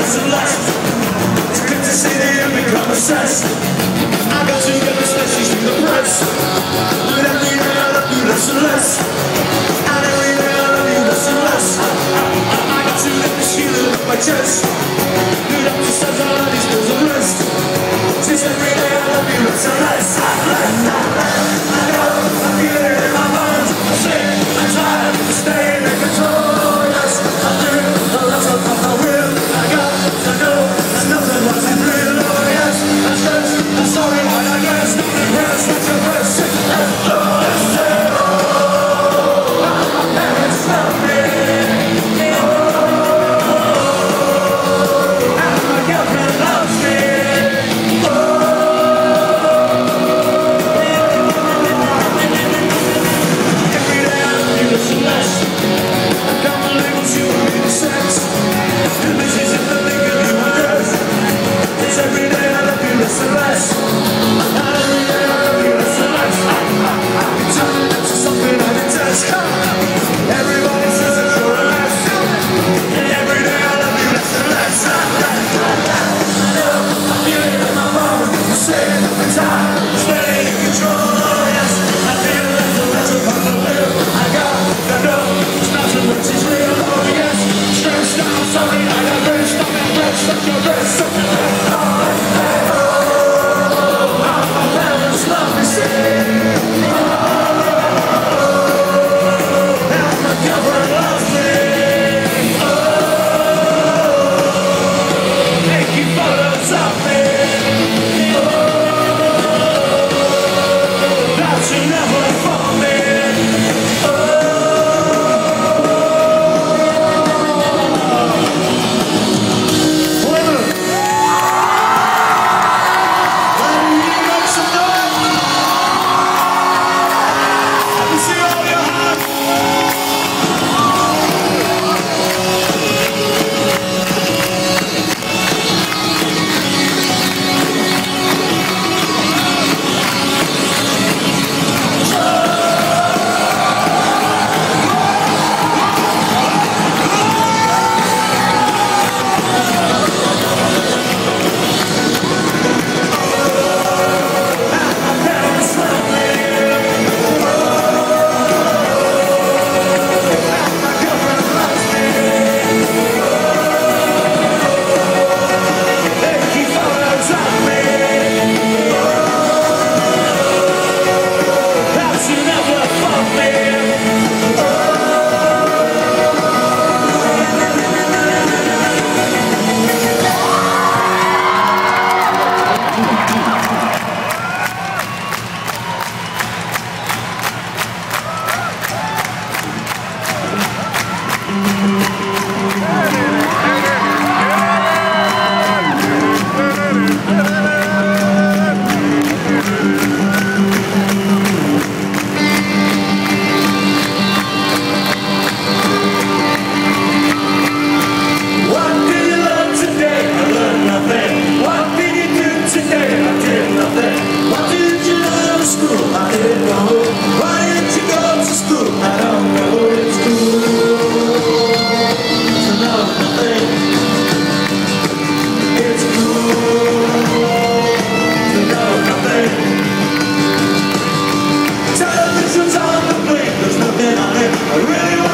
less and less. It's good to see that you become obsessed. I got to get this message to the press. But every day I love you less and less. And every day I love you less and less. I got to let this feeling off my chest. The doctor says all of these pills are blessed. Since every day I love you less and less. I know, I feel it in my bones. I'm sick, I'm tired of staying in control. Yes, I do, a lot of I will. I got to know, there's nothing wasn't real. Oh yes, I'm stressed, I'm sorry, I guess. Not impressed, what's your best? Let's say, oh, my parents love me. Oh, and my girlfriend loves me. Television's on the blink, there's nothing on it. I really